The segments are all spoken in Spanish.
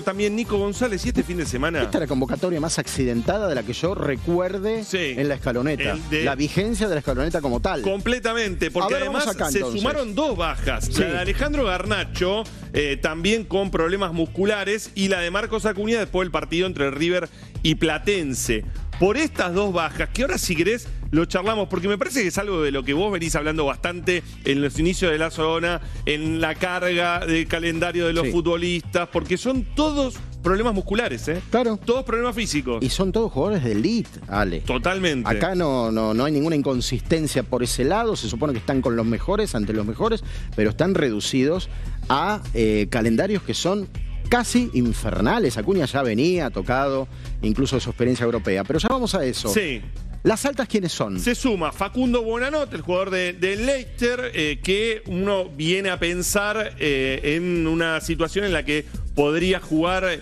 momento también Nico González y este fin de semana. Esta es la convocatoria más accidentada de la que yo recuerde en la escaloneta. La vigencia de la escaloneta como tal. Completamente, porque además se sumaron 2 bajas. La de Alejandro Garnacho, también con problemas musculares, y la de Marcos Acuña después del partido entre River y Platense. Por estas 2 bajas, que ahora si querés lo charlamos, porque me parece que es algo de lo que vos venís hablando bastante en los inicios de la zona, en la carga del calendario de los futbolistas, porque son todos problemas musculares, ¿eh? Claro. Todos problemas físicos. Y son todos jugadores de elite, Ale. Totalmente. Acá no hay ninguna inconsistencia por ese lado, se supone que están con los mejores, ante los mejores, pero están reducidos a calendarios que son casi infernales. Acuña ya venía tocado, incluso de su experiencia europea. Pero ya vamos a eso. Sí. ¿Las altas quiénes son? Se suma Facundo Buonanotte, el jugador de Leicester, que uno viene a pensar en una situación en la que podría jugar,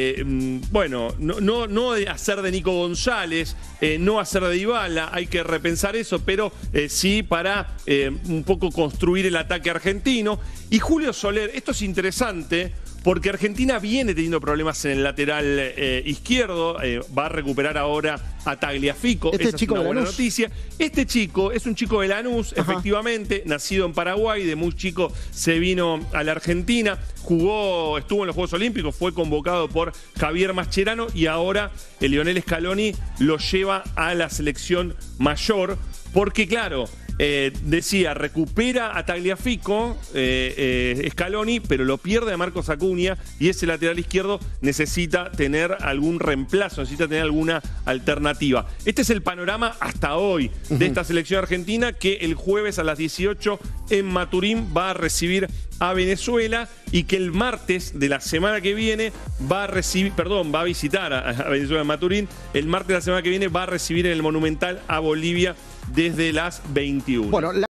bueno, no hacer de Nico González, no hacer de Dybala, hay que repensar eso, pero sí para un poco construir el ataque argentino. Y Julio Soler, esto es interesante, porque Argentina viene teniendo problemas en el lateral izquierdo, va a recuperar ahora a Tagliafico, esa es una buena noticia. Este chico es un chico de Lanús, efectivamente, nacido en Paraguay, de muy chico se vino a la Argentina, estuvo en los Juegos Olímpicos, fue convocado por Javier Mascherano y ahora el Lionel Scaloni lo lleva a la selección mayor, porque claro, decía, recupera a Tagliafico, Scaloni, pero lo pierde a Marcos Acuña y ese lateral izquierdo necesita tener algún reemplazo, necesita tener alguna alternativa. Este es el panorama hasta hoy de esta selección argentina, que el jueves a las 18 en Maturín va a recibir a Venezuela y que el martes de la semana que viene va a visitar a Venezuela en Maturín. El martes de la semana que viene va a recibir en el Monumental a Bolivia desde las 21. Bueno,